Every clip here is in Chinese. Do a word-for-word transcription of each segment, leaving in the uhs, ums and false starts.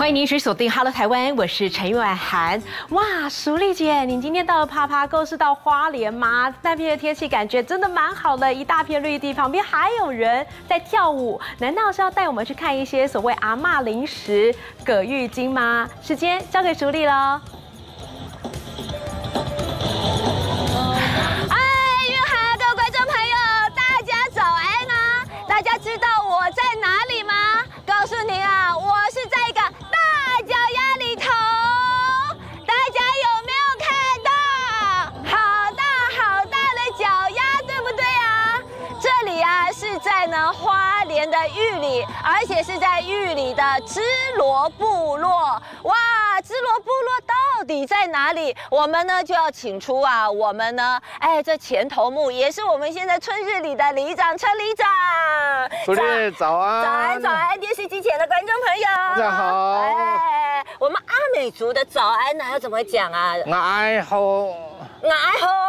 欢迎您持续锁定 Hello 台湾，我是陈婉涵。哇，淑丽姐，你今天到了爬爬沟是到花莲吗？那边的天气感觉真的蛮好的，一大片绿地，旁边还有人在跳舞。难道是要带我们去看一些所谓阿嬷零食葛玉金吗？时间交给淑丽喽。 大家知道我在哪里吗？告诉您啊，我是在一个大脚丫里头。大家有没有看到？好大好大的脚丫，对不对啊？这里啊是在呢花莲的玉里，而且是在玉里的芝罗部落。哇，芝罗部落到底在哪里？我们呢就要请出啊，我们呢，哎，这前头目也是我们现在春日里的里长陈里长。 淑丽早安， 早安早安，电视机前的观众朋友， 大家好。 哎，我们阿美族的早安呢要怎么讲啊？ 哎吼， 哎吼。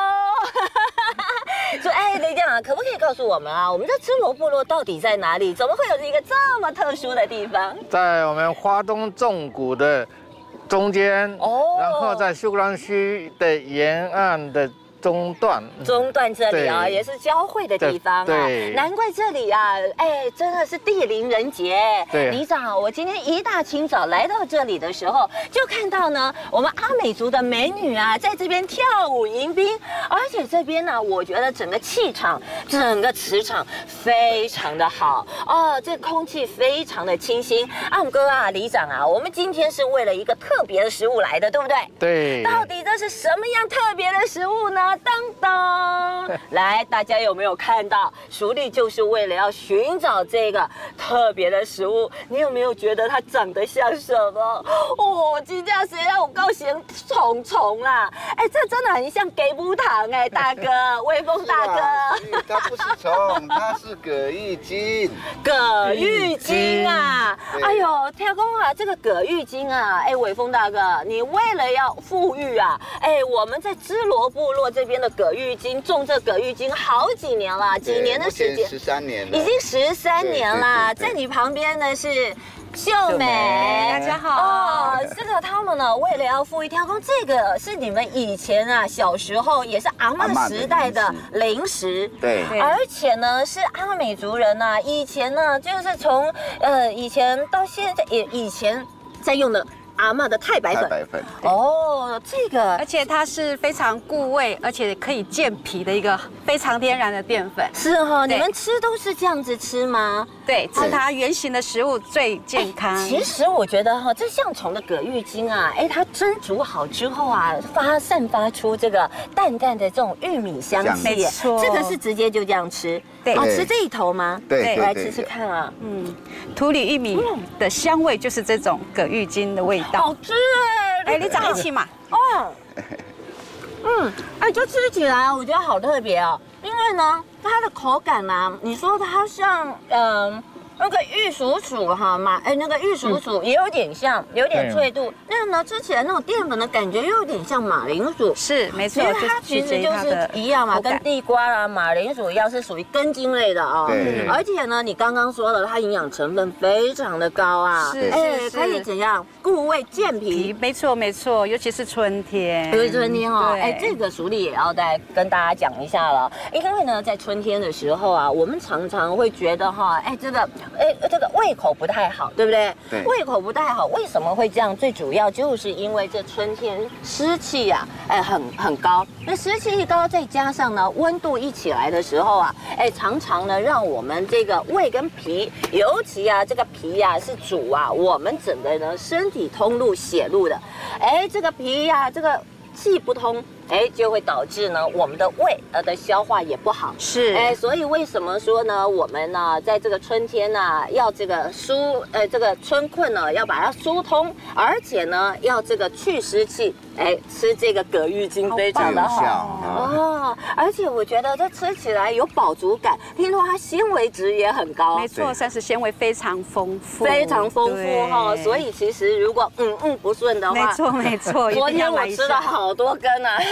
所以，哎，李长啊，可不可以告诉我们啊，我们的芝罗部落到底在哪里？怎么会有一个这么特殊的地方？ 在我们花东纵谷的中间， 哦， 然后在秀兰区的沿岸的。 中段， 中段这里啊，也是交汇的地方啊。 对， 难怪这里啊，哎，真的是地灵人杰。 对， 里长，我今天一大清早来到这里的时候，就看到呢，我们阿美族的美女啊，在这边跳舞迎宾，而且这边呢，我觉得整个气场、整个磁场非常的好哦，这空气非常的清新。阿姆哥啊，里长啊，我们今天是为了一个特别的食物来的，对不对？ 对。 到底这是什么样特别的食物呢？ 当当，来，大家有没有看到？淑丽就是为了要寻找这个特别的食物。你有没有觉得它长得像什么？哦，今天谁让我高兴虫虫啦？哎，这真的很像给布糖哎，大哥，微风大哥。 它不是虫，它是葛玉金。 葛玉金啊！哎呦，天公啊，这个葛玉金啊，哎，微风大哥，你为了要富裕啊，哎，我们在芝罗部落这边的葛玉金种这葛玉金好几年了，几年的时间？ 十三年， 已经十三年了。在你旁边的是秀美， 大家好。 哦，这个他们呢，为了要富裕，天公，这个是你们以前啊小时候也是阿嬷时代的零食， 对， 而且呢是阿美族人呐、啊，以前呢就是从呃以前到现在也以前在用的。 阿嬷的太白粉， 太白粉哦，这个， 而且它是非常固味，而且可以健脾的一个非常天然的淀粉。 是哈、哦，你们吃都是这样子吃吗？ 对，吃它原形的食物最健康。 其实我觉得哈，这象虫的葛玉金啊，哎，它蒸煮好之后啊，发散发出这个淡淡的这种玉米香气， 没错， 这个是直接就这样吃。对，哦，吃这一头吗？ 对， 来吃吃看啊。 嗯，土里玉米的香味就是这种葛玉金的味道。 好吃哎！ 哎，你长一起嘛？ 哦，嗯，哎，这吃起来我觉得好特别哦，因为呢，它的口感呢，你说它像嗯。那个玉蜀黍哈嘛，哎，那个玉蜀黍也有点像，有点脆度。那呢，吃起来那种淀粉的感觉又有点像马铃薯。 是，没错， 因为它其实就是一样嘛，跟地瓜啊、马铃薯一样，是属于根茎类的啊。 对。 而且呢，你刚刚说了，它营养成分非常的高啊。 是是是。 可以怎样固胃健脾？ 没错没错，尤其是春天。 尤其春天哦，哎，这个淑丽也要再跟大家讲一下了。因为呢，在春天的时候啊，我们常常会觉得哈，哎，这个。 哎，这个胃口不太好，对不对？ 对， 胃口不太好，为什么会这样？最主要就是因为这春天湿气呀、啊，哎，很很高。那湿气一高，再加上呢温度一起来的时候啊，哎，常常呢让我们这个胃跟脾，尤其啊这个脾呀、啊、是主啊我们整个呢身体通路血路的。哎，这个脾呀、啊、这个气不通。 哎，就会导致呢，我们的胃呃的消化也不好。 是， 哎，所以为什么说呢，我们呢，在这个春天呢，要这个疏呃这个春困呢，要把它疏通，而且呢，要这个去湿气。哎，吃这个葛玉金非常的好哦，而且我觉得这吃起来有饱足感，听说它纤维值也很高。 没错，膳食纤维非常丰富， 非常丰富哈。所以其实如果嗯嗯不顺的话， 没错没错， 昨天我吃了好多根啊。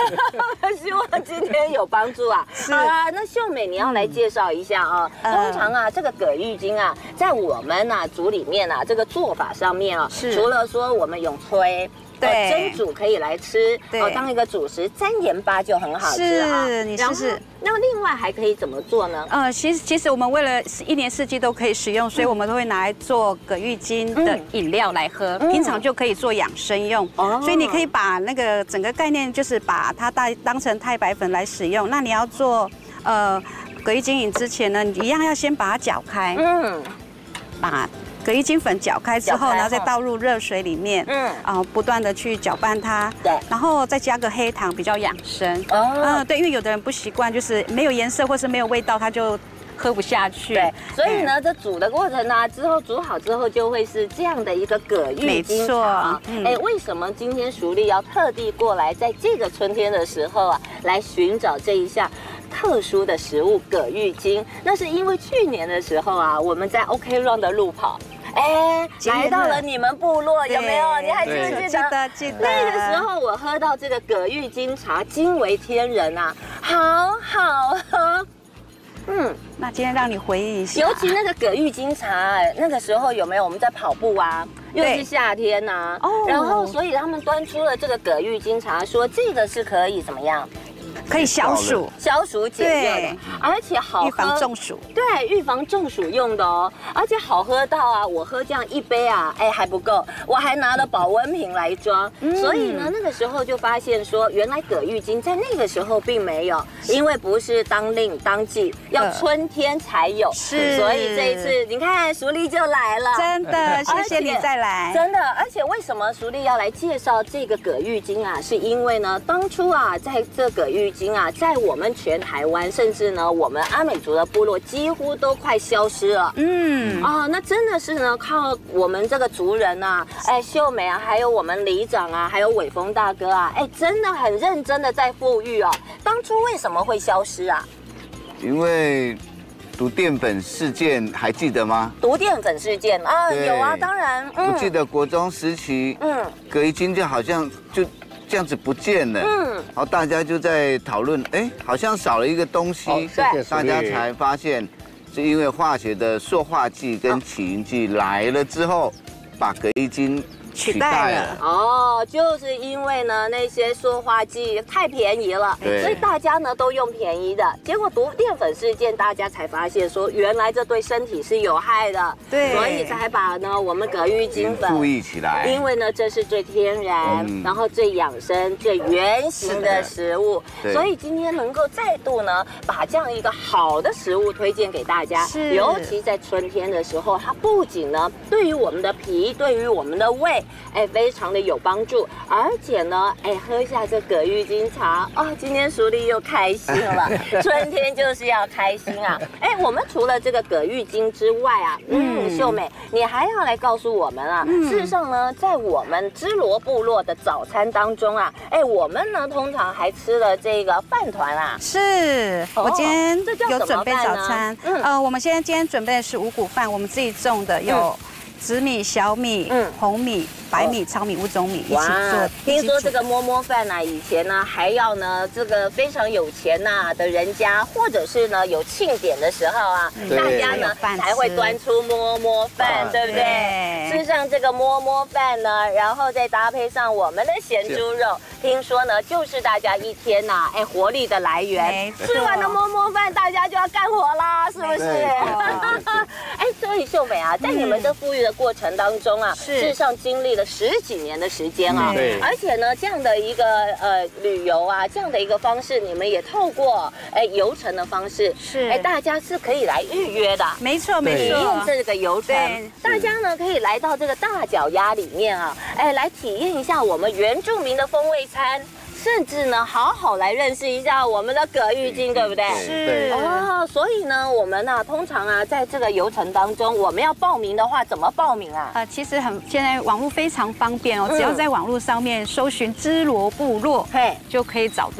希望今天有帮助啊。好啦，那秀美你要来介绍一下啊。通常啊，这个葛玉金啊，在我们啊组里面啊，这个做法上面啊，除了说我们用吹。对，蒸煮可以来吃，哦，当一个主食，沾盐巴就很好吃啊。 是，你试试。 那另外还可以怎么做呢？ 呃，其实其实我们为了一年四季都可以使用，所以我们都会拿来做葛玉金的饮料来喝，平常就可以做养生用。哦，所以你可以把那个整个概念就是把它当当成太白粉来使用。那你要做呃葛玉金饮之前呢，你一样要先把它搅开。嗯，把。葛玉金粉搅开之后，然后再倒入热水里面，嗯，啊，不断的去搅拌它，对，然后再加个黑糖，比较养生。哦，嗯，对，因为有的人不习惯，就是没有颜色或是没有味道，他就喝不下去。对， 所以呢，这煮的过程呢，之后煮好之后就会是这样的一个葛玉金茶。哎，为什么今天淑丽要特地过来，在这个春天的时候啊，来寻找这一项特殊的食物葛玉金？那是因为去年的时候啊，我们在 OK Run 的路跑。哎，来到了你们部落，有没有？你还记不记得？ 记得记得。 那个时候我喝到这个葛玉金茶，惊为天人啊，好好喝。嗯， 那今天让你回忆一下， 尤其那个葛玉金茶，那个时候有没有我们在跑步啊？又是夏天呐，哦，然后所以他们端出了这个葛玉金茶，说这个是可以怎么样？ 可以消暑、 消暑解热的，而且好喝， 预防中暑。 对，预防中暑用的哦，而且好喝到啊，我喝这样一杯啊，哎还不够，我还拿了保温瓶来装。嗯、所以呢，那个时候就发现说，原来葛玉金在那个时候并没有，因为不是当令当季，要春天才有。是，所以这一次你看淑丽就来了， 真的，谢谢你再来。 真的，而且为什么淑丽要来介绍这个葛玉金啊？是因为呢，当初啊，在这葛玉金啊，在我们全台湾，甚至呢，我们阿美族的部落几乎都快消失了。嗯，啊，那真的是呢，靠我们这个族人啊，哎，秀美啊，还有我们里长啊，还有伟峰大哥啊，哎，真的很认真的在富裕哦。当初为什么会消失啊？ 因为毒淀粉事件还记得吗？ 毒淀粉事件啊，有啊，当然。 嗯，我记得国中时期，嗯，葛玉金就好像就。这样子不见了，嗯，然后大家就在讨论，哎，好像少了一个东西， 对， 大家才发现，是因为化学的塑化剂跟起云剂来了之后，把葛玉金取代了。 哦，就是因为呢那些塑化剂太便宜了，所以大家呢都用便宜的。结果毒淀粉事件，大家才发现说，原来这对身体是有害的，对，所以才把呢我们葛玉金粉注意起来。 因为呢这是最天然，嗯、然后最养生、最原形的食物，所以今天能够再度呢把这样一个好的食物推荐给大家，尤其在春天的时候，它不仅呢对于我们的脾，对于我们的胃。哎，非常的有帮助，而且呢，哎，喝下这葛玉金茶啊，今天淑丽又开心了。春天就是要开心啊！哎，我们除了这个葛玉金之外啊，嗯，秀美，你还要来告诉我们啊，嗯、事实上呢，在我们支罗部落的早餐当中啊，哎，我们呢通常还吃了这个饭团啊。 是，我今天有准备早餐，嗯，呃，我们现在今天准备的是五谷饭，我们自己种的，有。紫米、小米、嗯、红米、白米、糙米、五种米一起做。 听说这个摸摸饭呢，以前呢还要呢这个非常有钱呐的人家，或者是呢有庆典的时候啊，大家呢才会端出摸摸饭，对不对？吃上这个摸摸饭呢，然后再搭配上我们的咸猪肉，听说呢就是大家一天呐哎活力的来源。吃完了摸摸饭，大家就要干活啦，是不是？哎，所以秀美啊，在你们这富裕的过程当中啊，事实上经历了十几年的时间啊，对，而且呢，这样的一个呃旅游啊，这样的一个方式，你们也透过哎游程的方式，是哎大家是可以来预约的， 没错没错，体验这个游程，大家呢可以来到这个大脚丫里面啊，哎来体验一下我们原住民的风味餐。甚至呢，好好来认识一下我们的葛玉金，对不对？ 是哦，所以呢，我们呢，通常啊，在这个游程当中，我们要报名的话，怎么报名啊？ 呃，其实很，现在网络非常方便哦，只要在网络上面搜寻支罗部落，嘿，就可以找到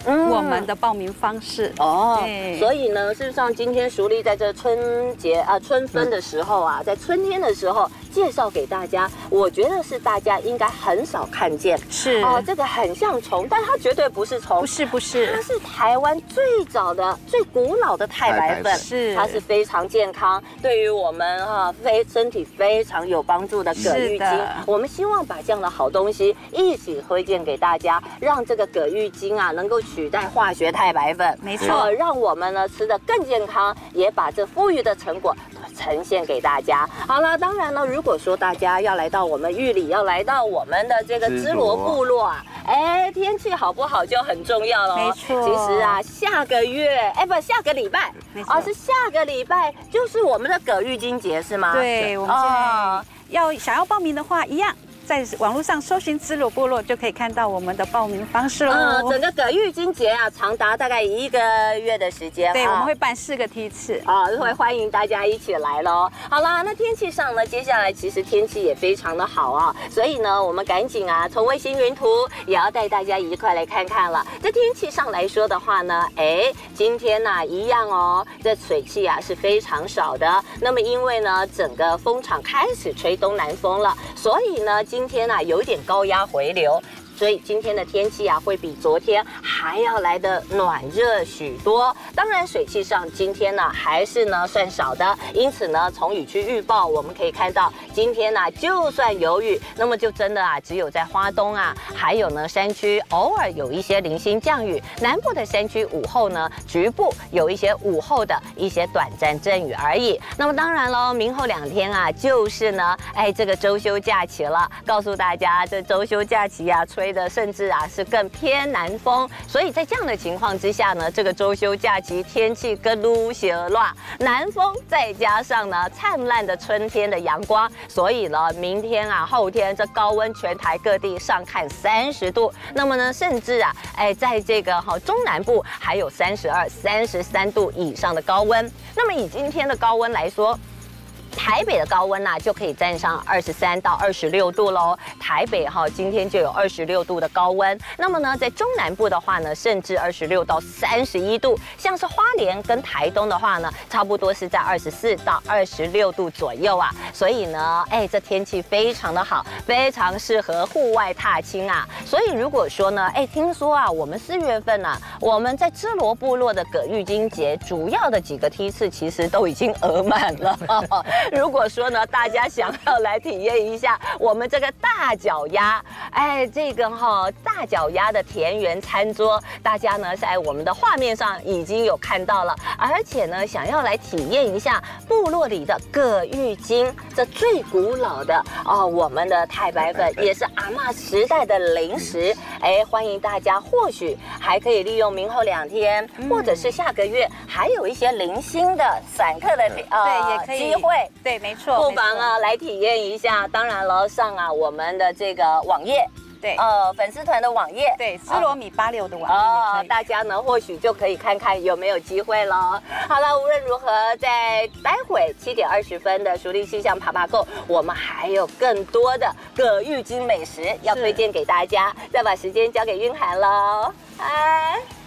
我们的报名方式。 哦， 对所以呢，事实上今天淑丽在这春节啊春分的时候啊，在春天的时候介绍给大家，我觉得是大家应该很少看见。 是哦，这个很像虫，但它绝对不是虫， 不是不是， 它是台湾最早的、最古老的太白粉， 是它是非常健康，对于我们哈非身体非常有帮助的葛玉金。我们希望把这样的好东西一起推荐给大家，让这个葛玉金啊能够取代化学太白粉， 没错， 呃、让我们呢吃得更健康，也把这富裕的成果呈现给大家。好了，当然呢，如果说大家要来到我们玉里，要来到我们的这个芝罗部落啊，哎，天气好不好就很重要了。 没错， 其实啊，下个月，哎不，下个礼拜，啊是下个礼拜就是我们的葛玉金节是吗？ 对，我们现在要想要报名的话，一样。在网络上搜寻芝罗部落，就可以看到我们的报名方式喽。 嗯，整个葛玉金节啊，长达大概一个月的时间。 对，我们会办四个梯次啊，会欢迎大家一起来喽。好啦，那天气上呢，接下来其实天气也非常的好啊，所以呢，我们赶紧啊，从卫星云图也要带大家一块来看看了。这天气上来说的话呢，哎，今天呢、啊、一样哦，这水汽啊是非常少的。那么因为呢，整个风场开始吹东南风了，所以呢。今天啊，有一点高压回流，所以今天的天气啊，会比昨天还要来的暖热许多。当然，水汽上今天呢还是呢算少的，因此呢，从雨区预报我们可以看到，今天呢就算有雨，那么就真的啊只有在花东啊，还有呢山区偶尔有一些零星降雨，南部的山区午后呢局部有一些午后的一些短暂阵雨而已。那么当然喽，明后两天啊，就是呢，哎这个周休假期了，告诉大家这周休假期啊吹的甚至啊是更偏南风，所以在这样的情况之下呢，这个周休假期天气更撸些乱，南风再加上呢灿烂的春天的阳光，所以呢明天啊后天这高温全台各地上看三十度，那么呢甚至啊哎在这个哈中南部还有三十二、三十三度以上的高温。那么以今天的高温来说，台北的高温呐、啊，就可以站上二十三到二十六度喽。台北哈今天就有二十六度的高温。那么呢，在中南部的话呢，甚至二十六到三十一度。像是花莲跟台东的话呢，差不多是在二十四到二十六度左右啊。所以呢，哎，这天气非常的好，非常适合户外踏青啊。所以如果说呢，哎，听说啊，我们四月份啊，我们在芝罗部落的葛玉金节主要的几个梯次其实都已经额满了。如果说呢，大家想要来体验一下我们这个大脚丫，哎，这个哈、哦、大脚丫的田园餐桌，大家呢在我们的画面上已经有看到了，而且呢，想要来体验一下部落里的葛玉金，这最古老的哦，我们的太白粉也是阿嬷时代的零食，哎，欢迎大家，或许还可以利用明后两天，嗯、或者是下个月，还有一些零星的散客的呃对也可以机会。 对，没错， 不妨啊来体验一下。当然了，上啊我们的这个网页， 对， 呃粉丝团的网页， 对，芝罗米八六的网页也可以。 大家呢或许就可以看看有没有机会了。好了，无论如何，在待会七点二十分的熟丽气象爬爬购，我们还有更多的葛玉金美食要推荐给大家。再把时间交给韵涵喽，嗨。